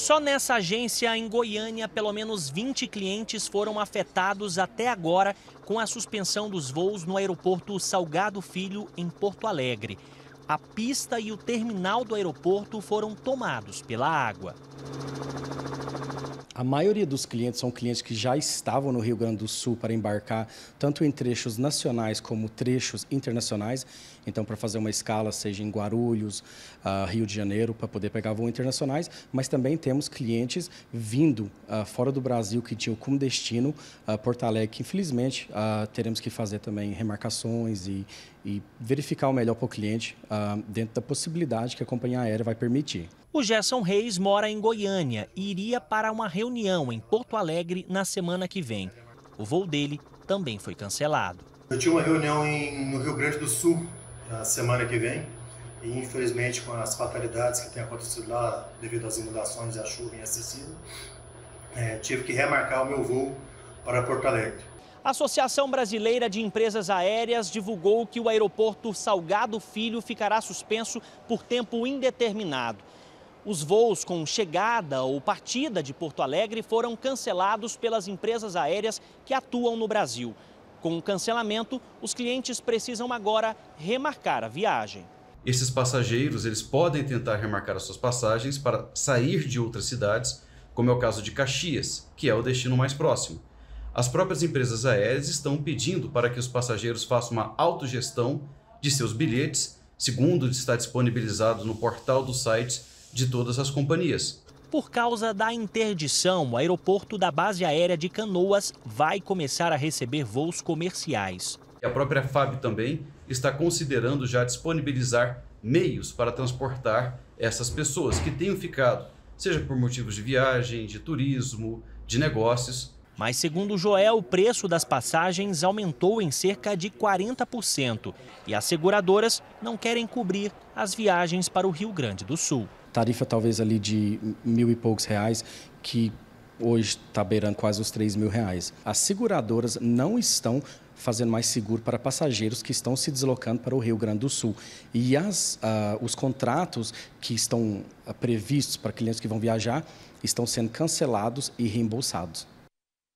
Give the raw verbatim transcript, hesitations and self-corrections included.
Só nessa agência em Goiânia, pelo menos vinte clientes foram afetados até agora com a suspensão dos voos no aeroporto Salgado Filho, em Porto Alegre. A pista e o terminal do aeroporto foram tomados pela água. A maioria dos clientes são clientes que já estavam no Rio Grande do Sul para embarcar tanto em trechos nacionais como trechos internacionais. Então, para fazer uma escala, seja em Guarulhos, uh, Rio de Janeiro, para poder pegar voos internacionais. Mas também temos clientes vindo uh, fora do Brasil que tinham como destino uh, Porto Alegre, que infelizmente uh, teremos que fazer também remarcações e, e verificar o melhor para o cliente uh, dentro da possibilidade que a companhia aérea vai permitir. O Gerson Reis mora em Goiânia e iria para uma reunião em Porto Alegre na semana que vem. O voo dele também foi cancelado. Eu tinha uma reunião em, no Rio Grande do Sul na semana que vem e, infelizmente, com as fatalidades que têm acontecido lá devido às inundações e à chuva excessiva, é, tive que remarcar o meu voo para Porto Alegre. A Associação Brasileira de Empresas Aéreas divulgou que o aeroporto Salgado Filho ficará suspenso por tempo indeterminado. Os voos com chegada ou partida de Porto Alegre foram cancelados pelas empresas aéreas que atuam no Brasil. Com o cancelamento, os clientes precisam agora remarcar a viagem. Esses passageiros eles podem tentar remarcar as suas passagens para sair de outras cidades, como é o caso de Caxias, que é o destino mais próximo. As próprias empresas aéreas estão pedindo para que os passageiros façam uma autogestão de seus bilhetes, segundo está disponibilizado no portal dos sites de todas as companhias. Por causa da interdição, o aeroporto da base aérea de Canoas vai começar a receber voos comerciais. A própria F A B também está considerando já disponibilizar meios para transportar essas pessoas que tenham ficado, seja por motivos de viagem, de turismo, de negócios. Mas, segundo o Joel, o preço das passagens aumentou em cerca de quarenta por cento e as seguradoras não querem cobrir as viagens para o Rio Grande do Sul. Tarifa talvez ali de mil e poucos reais, que hoje está beirando quase os três mil reais. As seguradoras não estão fazendo mais seguro para passageiros que estão se deslocando para o Rio Grande do Sul. E as, uh, os contratos que estão uh, previstos para clientes que vão viajar estão sendo cancelados e reembolsados.